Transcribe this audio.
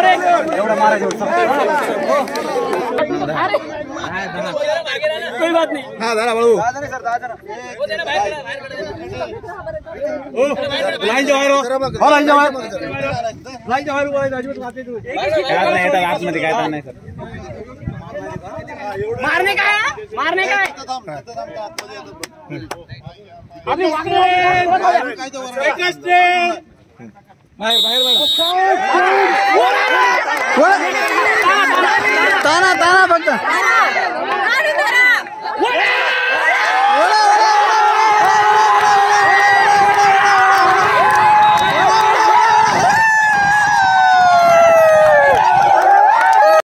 कोई बात नहीं। हाँ दादा बाबू लाइन जाओ और लाइन जाओ यार नहीं था रात में दिखाया था नहीं सर मारने का है अभी ताना ताना फक्त